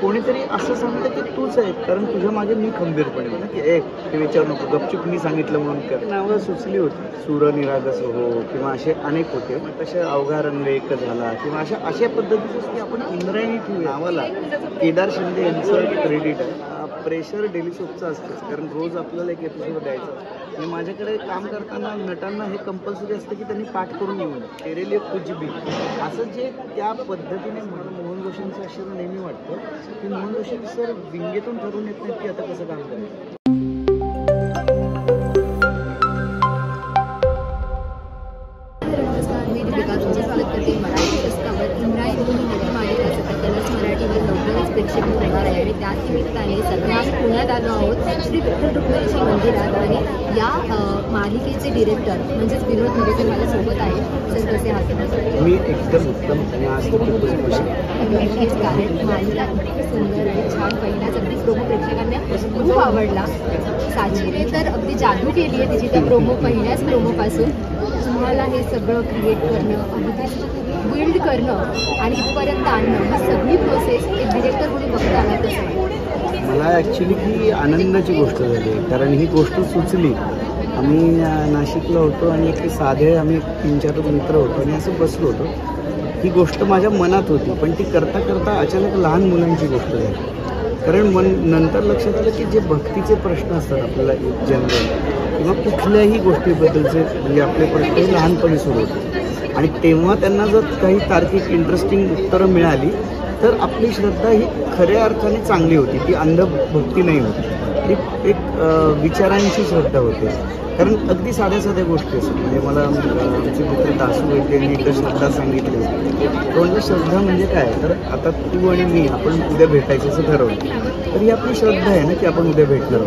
कोणीतरी असं सांगतं की तूच आहे, कारण तुझ्या मागे मी खंबीरपणे ना की ते विचारू नको, गपचूप मी सांगितलं म्हणून कर. नावं सुचली होती, सूर निरागस हो किंवा असे अनेक होते. तसे अवघा रंग एक झाला किंवा अशा पद्धतीचं की आपण इंद्रायणी ठेवूया नावाला. केदार शिंदे यांचं क्रेडिट आहे. प्रेशर डेली सोपचं असतंच, कारण रोज आपल्याला एक एपिसोड द्यायचा असतो. आणि माझ्याकडे काम करताना नटांना हे कंपल्सरी असतं की त्यांनी पाठ करून येऊन तेरे लिए कुछ भी असं जे त्या पद्धतीने मोहन जोशींचं अक्षर नेहमी वाटतं की मोहन जोशी सर विंगेतून ठरवून येत नाहीत की आता कसं काम करायचं. प्रेक्षक होणार आहे आणि त्याच निमित्ताने सध्या आम्ही पुण्यात आलो आहोत श्री विठ्ठल रुक्मिणीच्या मंदिरात. आणि या मालिकेचे डिरेक्टर म्हणजेच विनोद मोरे माझ्या सोबत आहेत. सर कसे आहात? मी एकदम उत्तम आणि आज नक्कीच, कारण मालिका इतकी सुंदर आणि छान पहिल्याच अगदी प्रोमो प्रेक्षकांना खूप आवडला. साचीने तर अगदी जादू केली आहे तिची त्या पहिल्याच प्रोमोपासून. तुम्हाला हे सगळं क्रिएट करणं, अगदी बिल्ड करणं आणि इथपर्यंत आणणं ही सगळी प्रोसेस एक डिरेक्टर म्हणून बघता आला कसं? मला ॲक्च्युली ही आनंदाची गोष्ट झाली, कारण ही गोष्ट सुचली. आम्ही नाशिकला होतो आणि एक साधे आम्ही 3-4 मित्र होतो आणि असं बसलो होतो. ही गोष्ट माझ्या मनात होती, पण ती करता करता अचानक लहान मुलांची गोष्ट झाली. कारण नंतर लक्षात आलं की जे भक्तीचे प्रश्न असतात आपल्याला जनरल किंवा कुठल्याही गोष्टीबद्दलचे म्हणजे आपले प्रश्न हे लहानपणी सुरू होते. आणि तेव्हा त्यांना जर काही तार्किक इंटरेस्टिंग उत्तरं मिळाली तर आपली श्रद्धा ही खऱ्या अर्थाने चांगली होती. ती अंधभक्ती नाही होती, ती एक विचारांची श्रद्धा होते. कारण अगदी साध्या गोष्टी असतात. म्हणजे मला आमचे मित्र दासू होते आणि एकदा श्रद्धा सांगितली होती. तो श्रद्धा म्हणजे काय, तर आता तू आणि मी आपण उद्या भेटायचं असं ठरवलं, तर ही आपली श्रद्धा आहे ना की आपण उद्या भेटणार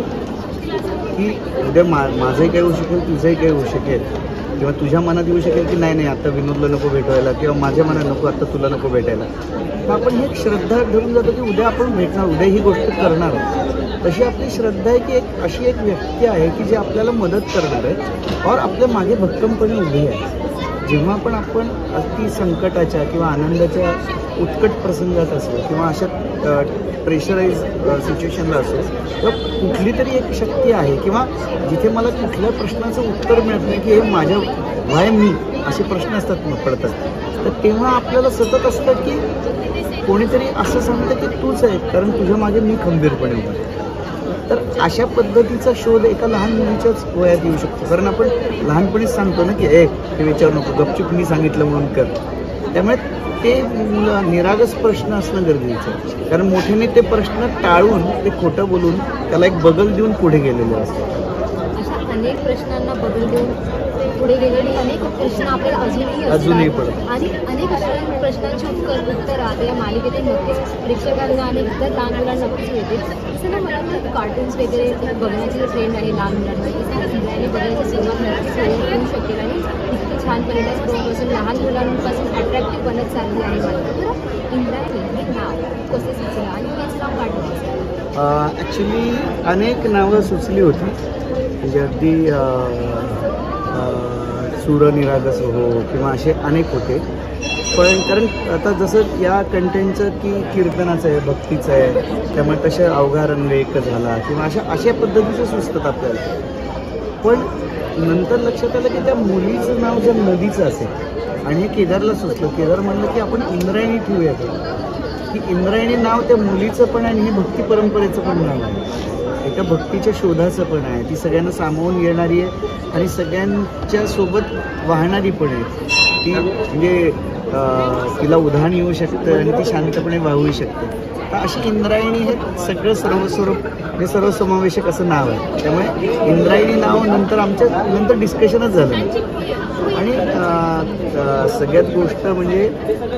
आहोत. की उद्या माझंही काही होऊ शकेल, तुझंही काही होऊ शकेल, किंवा तुझ्या मनात येऊ शकेल की नाही आता विनोदला नको भेटवायला, किंवा माझ्या मनात नको आता तुला नको भेटायला. तर आपण ही एक श्रद्धा धरून जातो की उद्या आपण भेटणार, उद्या ही गोष्ट करणार. तशी आपली श्रद्धा आहे की अशी एक व्यक्ती आहे की जी आपल्याला मदत करणार आहे और आपल्या मागे भक्कमपणे उभी आहे. जेव्हा पण आपण अति संकटाच्या किंवा आनंदाच्या उत्कट प्रसंगात असो किंवा अशा प्रेशराईज सिच्युएशनला असो, तर कुठली तरी एक शक्ती आहे किंवा जिथे मला कुठल्या प्रश्नाचं उत्तर मिळत नाही की हे माझ्या वाय मी असे प्रश्न असतात पडतात, तर तेव्हा आपल्याला सतत असतं की कोणीतरी असं सांगतं की तूच आहे, कारण तुझ्या मागे मी खंबीरपणे उभा आहे. तर अशा पद्धतीचा शोध एका लहान मुलीच्याच वयात येऊ शकतो. कारण आपण लहानपणीच सांगतो ना की ते विचारू नको, गपचूप मी सांगितलं म्हणून कर. त्यामुळे ते निरागस प्रश्न असणं गरजेचं आहे. कारण मोठ्याने ते प्रश्न टाळून ते खोटं बोलून त्याला एक बगल देऊन पुढे गेलेले असतात. अशा अनेक प्रश्नांना बगल देऊन पुढे गेलेली अनेक प्रश्न आपल्याला अजूनही पडतात आणि अनेक अशा प्रश्नांची उत्तर या मालिकेतील नक्कीच प्रेक्षकांना आणि इतर लहान मुलांना नक्कीच मिळतील. तसं ना मला वाटतं कार्टून्स वगैरे बघण्याची ट्रेंड आहे लहान मुलांना, इंद्रायणी बघायची सुरुवात नक्कीच होऊ शकेल आणि इतकं छान पहिल्याच प्रोपासून लहान मुलांपासून अट्रॅक्टिव्ह बनत चालली आहे. मला तर इंद्रायणी हे नाव कसं सुचलं आणि तेच नाव काढलं? ॲक्च्युली अनेक नावं सुचली होती, म्हणजे अगदी सूर निरागस हो किंवा असे अनेक होते. पण कारण आता जसं या कंटेंटचं की कीर्तनाचं आहे, भक्तीचं आहे, त्यामुळे तसे अवघा रंग एक झाला किंवा अशा पद्धतीचं सुचतात आपल्याला. पण नंतर लक्षात आलं की त्या मुलीचं नाव जर नदीचं असेल आणि हे केदारला सुचलं, केदार म्हणलं की आपण इंद्रायणी ठेवूया की इंद्रायणी नाव त्या मुलीचं पण आहे आणि हे भक्ती परंपरेचं पण नाव आहे, एका भक्तीच्या शोधाचं पण आहे. ती सगळ्यांना सामावून घेणारी आहे आणि सगळ्यांच्या सोबत वाहणारी पण आहे. ती म्हणजे तिला उधाण येऊ शकतं आणि ती शांतपणे वाहूही शकते. तर अशी इंद्रायणी हे सगळं सर्वस्वरूप सर्वसमावेशक असं नाव आहे. त्यामुळे इंद्रायणी नाव नंतर डिस्कशनच झालं. आणि सगळ्यात गोष्ट म्हणजे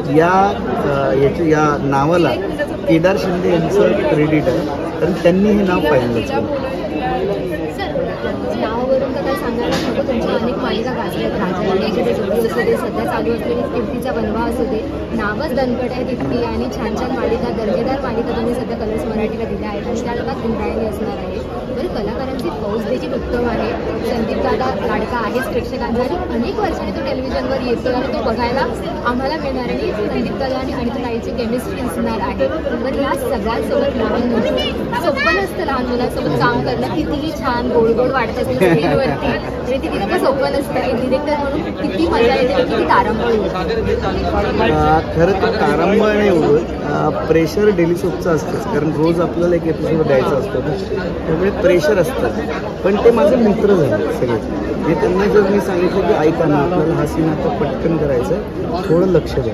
या नावाला केदार शिंदे यांचं क्रेडिट आहे, कारण त्यांनी हे नाव पाहिलं. नावावरून तर काय सांगायला नको, तुमच्या अनेक मालिका गाजल्यात. राजा राणीचे जोडी असू दे, सध्या चालू असलेली कीर्तीचा बनवा असू दे, नावच दणकट आहे तितकी. आणि छान छान मालिका, दर्जेदार मालिका तुम्ही सध्या कलर्स मराठीला दिल्या आहेत आणि त्या लोकात इंद्रायणी असणार आहे. बरं, कलाकारांची फौज देखील उत्तम आहे. संदीप दादा लाडका आहेच प्रेक्षकांचा आणि अनेक वर्षांनी तो टेलिव्हिजनवर येतो आणि तो बघायला आम्हाला मिळणार. आणि संदीप दादा आणि अनिताताईची केमिस्ट्री असणार आहे. बरं, या सगळ्यांसोबत लहान सोपं नसतं लहान मुलांसोबत काम करणं. कितीही छान गोड गोड वाटत असेल स्क्रीनवरती तरी ती तितकं सोपं नसतं. एक डिरेक्टर म्हणून किती मजा येते, किती तारंबळ होतं. खरं तर तारंबळ नाही होत, प्रेशर डेली सोपचं असतंच, कारण रोज आपल्याला एक एपिसोड द्यायचा असतो त्यामुळे प्रेशर असतं. पण ते माझे मित्र झाले सगळे. मी त्यांना जर मी सांगितलं की ऐका ना, आपल्याला हा सीन आता पटकन करायचा आहे, थोडं लक्ष द्या,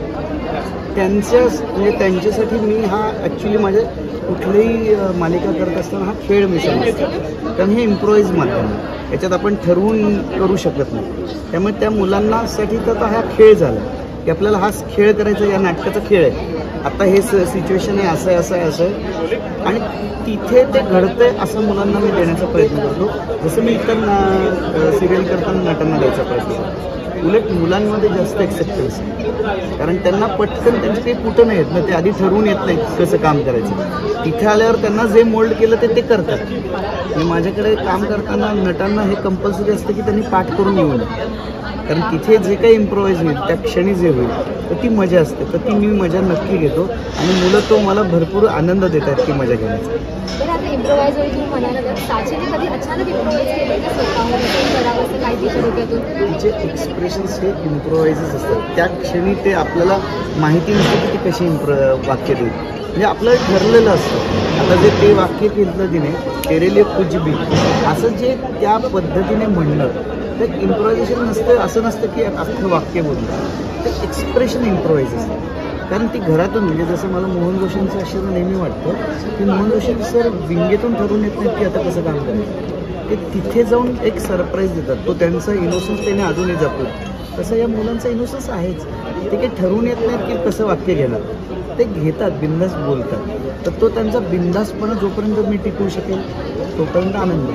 म्हणजे त्यांच्यासाठी मी हा ॲक्च्युली माझ्या कुठलीही मालिका करत असताना हा खेळ मी समजतो. कारण हे इम्प्रोवाइज माध्यम आहे, याच्यात आपण ठरवून करू शकत नाही. त्यामुळे त्या मुलांनासाठी तर हा खेळ झाला की आपल्याला हा खेळ करायचा, या नाटकाचा खेळ आहे. आता हे सिच्युएशन आहे, असं आहे असं आहे असं आहे आणि तिथे ते घडतंय असं मुलांना मी देण्याचा प्रयत्न करतो, जसं मी इतर सिरियल करताना नटांना द्यायचा प्रयत्न करतो. उलट मुलांमध्ये जास्त एक्सेप्टन्स आहे, कारण त्यांना पटकन त्यांचे काही कुठं नाही येत ना, ते आधी ठरवून येत नाही कसं काम करायचं. तिथे आल्यावर त्यांना जे मोल्ड केलं ते करतात. आणि माझ्याकडे काम करताना नटांना हे कंपल्सरी असतं की त्यांनी पाठ करून येऊ नये, कारण तिथे जे काही इम्प्रोवाइज होईल त्या क्षणी जे होईल तर ती मजा असते. तर ती मी मजा नक्की घेतो आणि मुलं तो मला भरपूर आनंद देतात ती मजा घेण्याचा. बरं, आता इम्प्रोवाइज होईल तुम्ही म्हणाला तर साक्षीने कधी अचानक इम्प्रोवाइज केलं का स्वतःहून करावं असं काय तिच्या डोक्यातून? तिचे एक्सप्रेशन्स हे इम्प्रोवाइजच असतात. त्या क्षणी ते आपल्याला माहिती नसते की ती कशी वाक्य देईल. म्हणजे आपलं ठरलेलं असतं. आता जे ते वाक्य केलं तिने तेरे लिए कुछ भी असं जे त्या पद्धतीने म्हणणं, तर इम्प्रोव्हायझेशन नसतं. असं नसतं की अख्खं वाक्य बोलणं, ते एक्सप्रेशन इम्प्रोव्हाइज असतं. कारण ती घरातून, म्हणजे जसं मला मोहन जोशींचं आश्चर्य नेहमी वाटतं की मोहन जोशी सर विंगेतून ठरवून येत नाहीत की आता कसं काम करायचं, ते तिथे जाऊन एक सरप्राईज देतात. तो त्यांचा इनोसन्स त्याने अजूनही जपतो. तसं या मुलांचा इनोसन्स आहेच. ते काही ठरवून येत नाहीत की कसं वाक्य घेणार, ते घेतात, बिंदास बोलतात. तर तो त्यांचा बिंदासपणा जोपर्यंत मी टिकवू शकेल तोपर्यंत आनंद.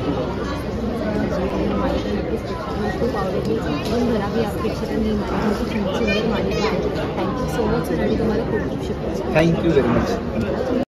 खूप आवडली, घरावी प्रेक्षकांनी सुंदर मालिका आहे. Thank you so much. तुम्हाला खूप खूप शुभेच्छा. Thank you very much.